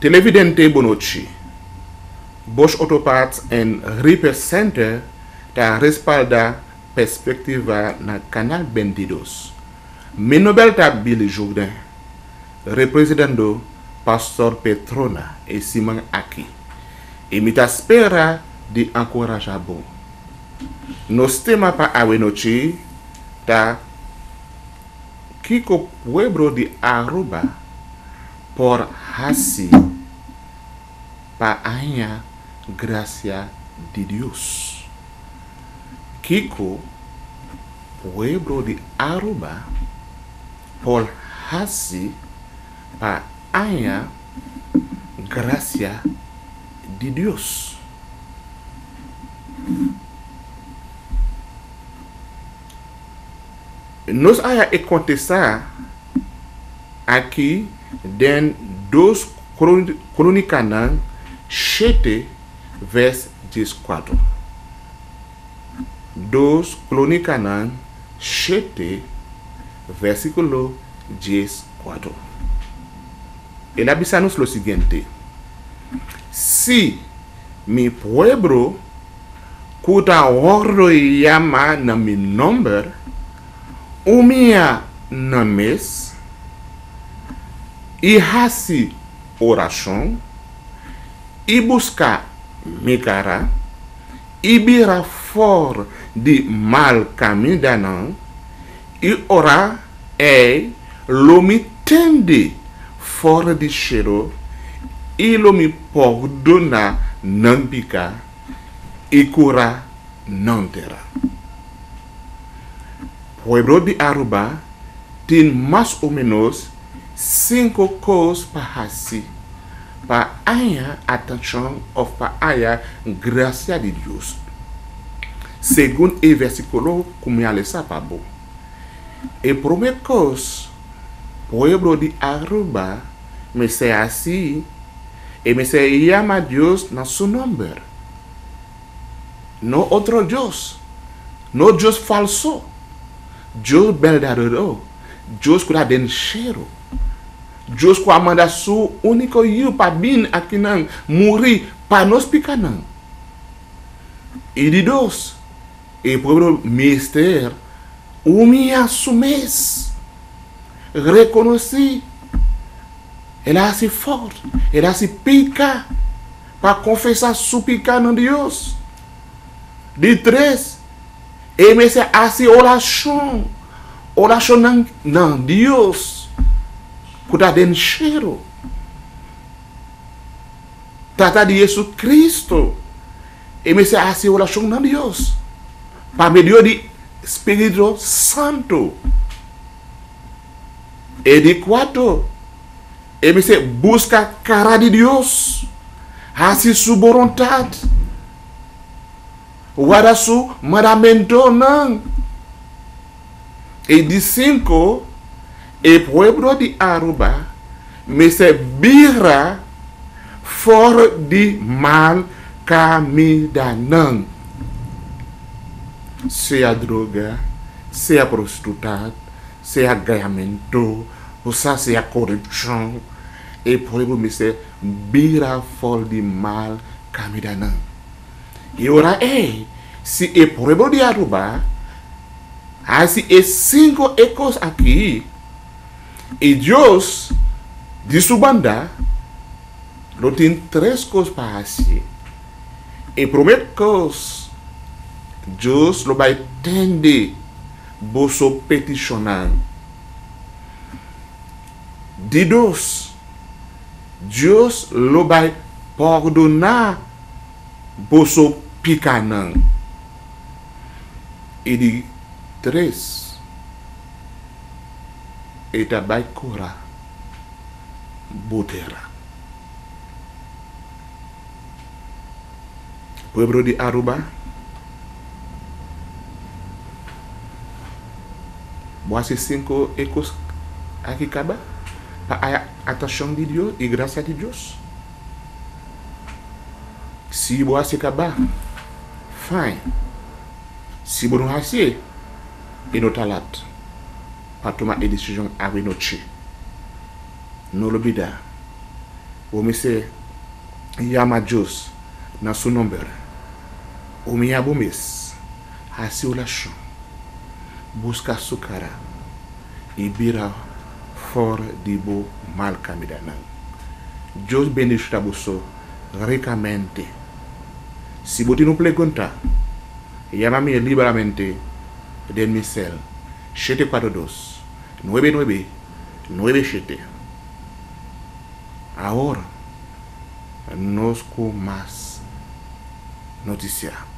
Televidente Bonucci, Bosch Auto Parts and Repair Center ta respalda perspectiva na Canal 22. Minobel ta Billy Jourdain, representando Pastor Petrona e Simon Aki. E mita spera di encorajabo. Nos tema pa awenochi ta Kiko pueblo de Aruba por hasi pa anya gracia de Dios. Kiko pueblo de Aruba por hasi pa anya gracia de Dios. Nos haya acontecido aqui den 2 Crônicas 7 vers 14. 2 Crônicas 7 versículo 14. Ele avisa-nos lo seguinte: si mi pueblo cuta ordo llama na mi nombre, umia names e hasi oração e buscar mi cara e bira for de mal caminho e ora e lo mi tende fora de cheiro e lo mi perdona não pica e cura não terá. Pueblo de Aruba tem mais ou menos 5 coisas para assim, para aya atenção ou para aya graça de Deus. Segundo o versículo, como ele sabe, a primeira coisa, pueblo de Aruba me se assim e me se llama Deus na seu nome. Não outro Deus, não Deus falso. Deus verdadeiro, Deus que dá cheiro, Deus que manda su único eu para vir aqui não morrer para nós picar não. E de Deus, e por mistério, o me assumes, reconheci, ele é assim forte, ele é assim pica para confessar su picar no Deus. De 3. E me se assim oração não Deus cuida de cheiro trata de Jesus Cristo e me se assim oração não Deus para meio de Espírito Santo e de 4 e me se busca cara de Deus assim sua vontade. Wadasu mandamento não. E de 5, e pueblo de Aruba me se bira fora de mal caminho não. Seja droga, seja prostituta, seja ganhamento, ou seja corrupção, e pueblo me se bira fora de mal caminho não. E ora se é pueblo de Aruba, assim é 5 ecos aqui, e Deus, de sua banda, não tem 3 coisas para assim. E primeira coisa, Deus não vai atender vosso peticionar. De 2, Deus não vai perdonar vosso picanão. E de 3, ele vai curar botera. Pueblo de Aruba, voici 5 ecos aqui acaba para a atenção de Deus e graça de Deus. Si vous avez acabar, fine. Si vous n'avez pas, et nous talat, pas tomar une décision avec notre. Nous le bida. o mise llama a Dios na su nombre. O me abomes a su oração. Busca su cara e vira fora de bo mal caminho. Deus bendiga você ricamente. Se você não pergunta, llama-me liberamente del mi cel 742-9997. Ahora, nos con más noticias.